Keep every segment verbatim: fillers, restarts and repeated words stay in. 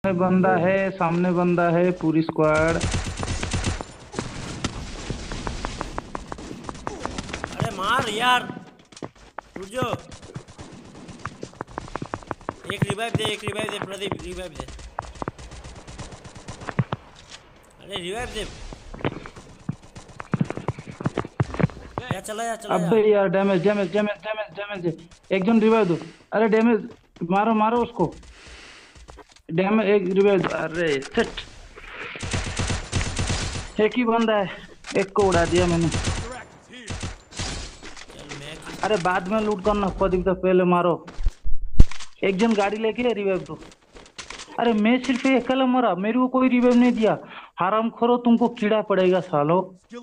बंदा है, सामने बंदा है, पूरी स्क्वाड। अरे मार यार, रुक जाओ। एक रिवाइव दे, एक रिवाइव दे प्रदीप, रिवाइव दे। अरे रिवाइव दे। या चला या चला या। अबे यार, damage damage damage damage damage. एक जन रिवाइव दो। अरे डैमेज, मारो मारो उसको। डैमेज, एक रिवाइव दो। अरे सेट, एक ही बंदा है, एक को उड़ा दिया मैंने। चल मैं किस। अरे बाद में लूट करना, प्रदीप तो पहले मारो। एक जन गाड़ी लेके रिवाइव दो। अरे मैं सिर्फ ये अकेला मरा, मेरे को कोई रिवाइव नहीं दिया। हराम खोरो, तुमको कीड़ा पड़ेगा सालो।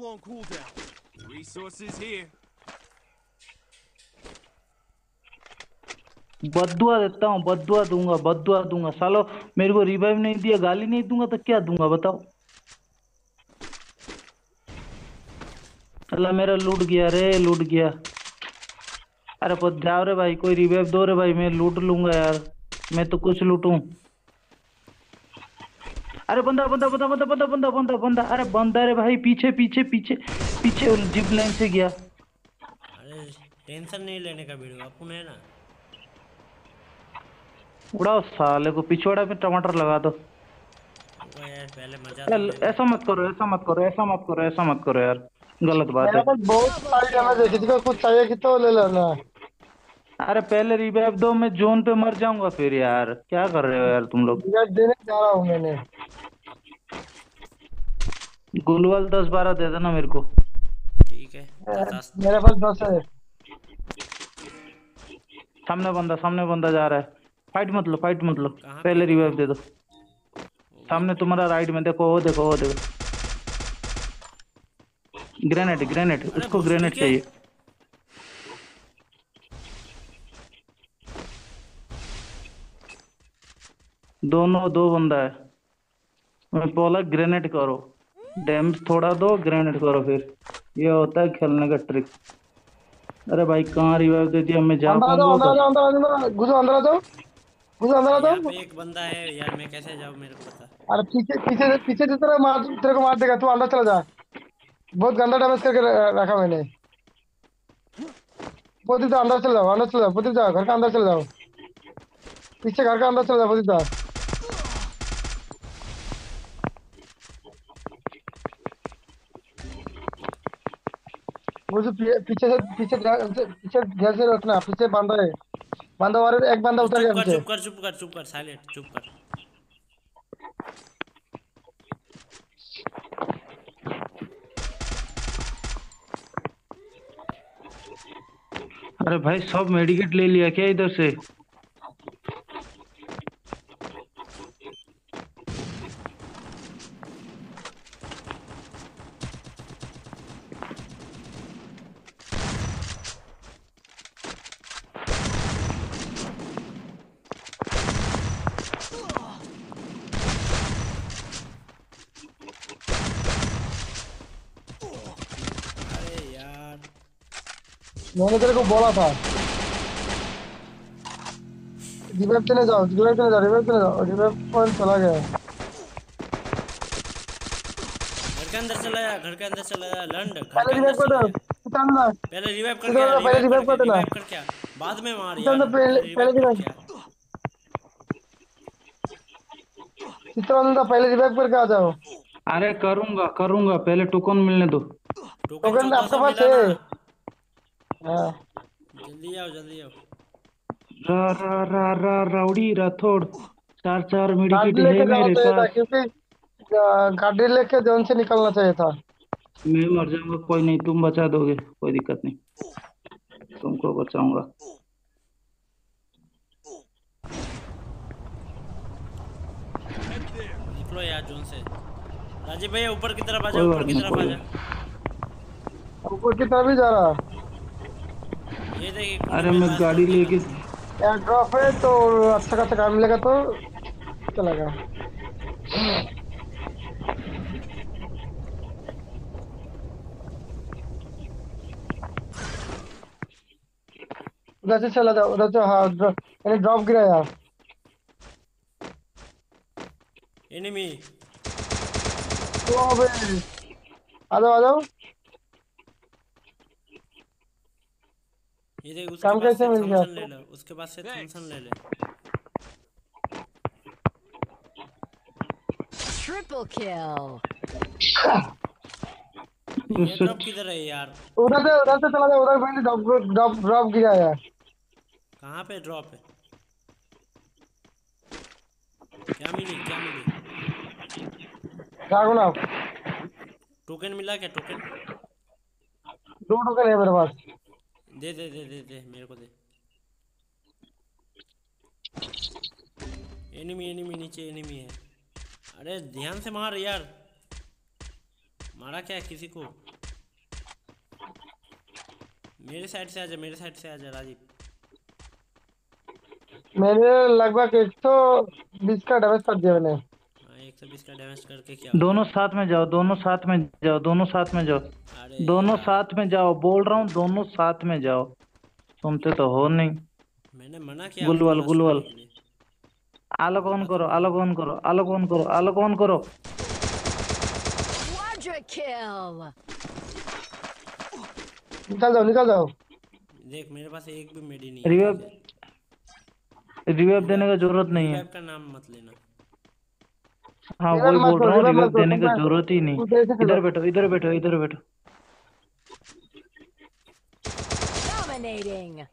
बद्दुआ देता हूँ, बद्दुआ दूंगा, बद्दुआ दूंगा सालो। मेरे को रिवाइव नहीं दिया, गाली नहीं दूंगा तो क्या दूंगा बताओ। अल्लाह, मेरा लूट गया रे, लूट गया। अरे पद जाओ रे भाई, कोई रिवाइव दो रे भाई, मैं लूट लूंगा यार। मैं तो कुछ लूटूं। अरे बंदा बंदा बंदा बंदा बंदा बंदा बंदा बंदा, अरे बंदा रे भाई, पीछे पीछे पीछे पीछे जिप लाइन से गया। अरे टेंशन नहीं लेने का वीडियो अपन है ना। उड़ाओ साले को, पिछवाड़ा में टमाटर लगा दो। रुको यार, पहले मजा तो अरे लेने ऐसा मत करो, ऐसा मत करो, ऐसा मत करो, ऐसा मत करो यार, गलत बात मेरे है। पास बहुत सारी डैमेज है, किसी को कुछ चाहिए कि तो ले लेना। अरे पहले रिवाइव दो, मैं जोन पे मर जाऊंगा फिर यार, क्या कर रहे हो यार तुम लोग। रिवाइव देने जा रहा हूँ मैंने। गुलवाल दस बारह दे देना मेरे को। ठीक है। पचास। मेरे पास दस है। सामने बंदा, सामने बंदा जा रहा है। फाइट मत लो, फाइट मत लो, कहाँ पे पहले है? रिवाइव दे दो। वो भी सामने तो। तुम्हारा राइट में देखो, वो देखो, वो देखो। ग्रेनेड, ग्रेनेड, अरे उसको भोसड़ी ग्रेनेड के। चाहिए। दोनों, दो बंदा है। मैं बोला ग्रेनेड करो, डैमेज थोड़ा दो, ग्रेनेड करो, फिर ये होता है खेलने का ट्रिक। अरे भाई कहाँ रिवाइव दे दिया, मैं जा अंदर आ जाओ, पाऊंगा अंदर आ उधर। जाओ, अंदर आ जाओ, घुसो, अंदर आ जाओ, घुसो, अंदर आ यहाँ जाओ। पे एक बंदा है यार, मैं कैसे जाऊँ मेरे को पता। अरे पीछे पीछे से पीछे से तेरा मार, तेरे को मार देगा, तू अंदर चला जा। बहुत गंदा डैमेज करके र- रखा मैंने। पोती तो अंदर चले जाओ, अंदर चले जाओ, पोती जाओ, घर का अंदर चले जाओ। पीछे घर का अंदर चले जाओ, पोती जाओ। वो जो पी- पीछे से पीछे ध्यान से- पीछे ध्यान से रखना, पीछे बंदा है। बंदा वाले एक बंदा अरे उतर चुप गया कर पीछे। चुप कर चुप कर चुप कर, साइलेंट चुप कर। अरे भाई सब मेडिकेट ले लिया क्या इधर से। अरे यार। मैंने तेरे को बोला था रिवाइव देने जाओ, रिवाइव देने जाओ, रिवाइव देने जाओ, रिवाइव पॉइंट चला गया है। घर के अंदर चला जा, घर के अंदर चला जा, लंड घर पहले के अंदर रिवाइव कर चला दो, जा। कितना पहले रिवाइव करके आ, कितना पहले रिवाइव रिवाइव करके, कर देना। रिवाइव करके आ। बाद में मार यार, कितना पहले पहले पहले रिवाइव रिवाइव, करके आ। कितना पहले रिवाइव करके आ जाओ। अरे करूंगा करूंगा, पहले टोकन मिलने दो। टोकन टोकन चौदह आपके सौ पास मिला है? ना। हाँ। जल्दी आओ जल्दी आओ। रा रा रा रा राउडी राठौड़, चार चार मेडिकेट गाड़ी है लेके जाना मेरे चाहिए था, पास। क्योंकि आ, गाड़ी लेके जोन से निकलना चाहिए था। मैं मर जाऊंगा, कोई नहीं, तुम बचा दोगे, कोई दिक्कत नहीं, तुमको बचाऊंगा। निकलो यार जोन से। राजीव भैया ऊपर की तरफ आ जा, कोई ऊपर बात की नहीं, तरफ आ कोई जा। बात। ऊपर की तरफ भी जा रहा। ये देखिए कुंडी अरे में मैं लाश गाड़ी ढूंढ के लेके, लाओ। एयर ड्रॉप है तो अच्छा खासा काम मिलेगा तो चलेगा। उधर से चला जाओ, उधर से। हाँ ड्रॉप, मैंने ड्रॉप गिरा यार। एनिमी। तो अबे आ जाओ आ जाओ। ये देख उसके काम पास कैसे से मिल गया थॉमसन ले आपको? लो, उसके पास से थॉमसन ले ले। Triple kill. ये ड्रॉप किधर है यार? उधर से उधर से चला जाओ, उधर मैंने ड्रॉप ड्रॉप ड्रॉप गिरा है। कहाँ पे ड्रॉप है? क्या मिली क्या मिली? ड्रैगन आप टोकन मिला क्या? टोकन दो टोकन है मेरे पास। दे दे दे दे दे मेरे को दे। एनिमी एनिमी नीचे एनिमी है। अरे ध्यान से मार यार। मारा क्या किसी को? मेरे साइड से आजा, मेरे साइड से आजा राजीव। मैंने लगभग एक सौ बीस का डैमेज कर दिया मैंने। हाँ एक सौ बीस का डैमेज करके क्या दोनों होगा? साथ में जाओ, दोनों साथ में जाओ, दोनों साथ में जाओ, अरे दोनों यार साथ में जाओ, बोल रहा हूँ दोनों साथ में जाओ। सुनते तो हो नहीं। मैंने मना किया आपको गुलवल रश गुलवल करने के लिए। अलग ऑन बोला तो करो, नहीं। अलग ऑन करो, अलग ऑन करो, अलग ऑन करो। Quadra kill. निकल जाओ निकल जाओ। देख मेरे पास एक भी मेडी नहीं है, रिवाइव ठीक है? रिवाइव देने का जरूरत नहीं है। रिवाइव का नाम मत लेना। हाँ रिवाइव वही मत बोल करो रहा हूँ, रिवाइव रिवाइव मत करो देने तुम का मैं जरूरत ही नहीं। तू तेरे से खेलो। इधर बैठो, इधर बैठो, इधर बैठो। Dominating.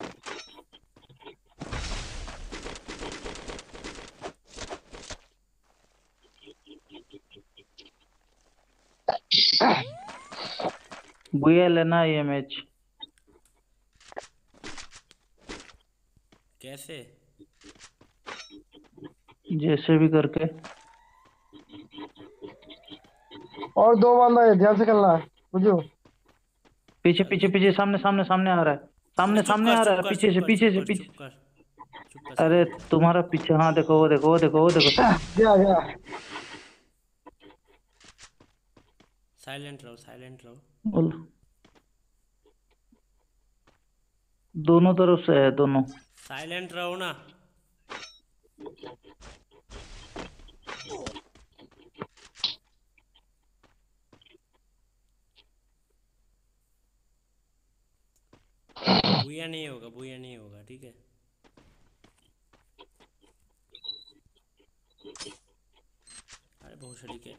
बुया लेना ये मैच कैसे? जैसे भी करके। और दो बंदा है, ध्यान से खेलना है बुझो। पीछे चल पीछे देख। पीछे, सामने सामने सामने आ रहा है, अरे सामने चुप सामने कर आ रहा चुप है, कर पीछे चुप से कर पीछे चुप से कर पीछे। चुप कर चुप कर अरे साइलेंट रह। तुम्हारा पीछे, हाँ देखो वो देखो वो देखो वो देखो। गया गया। साइलेंट रहो साइलेंट रहो। बोल। दोनों तरफ से है, दोनों। साइलेंट रहो ना। बुया नहीं होगा, बुया नहीं होगा, ठीक है? अरे बहुत सड़ी के।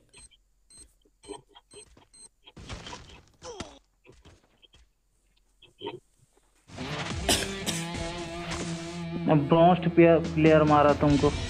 ब्रॉन्ज प्लेयर मारा तुमको।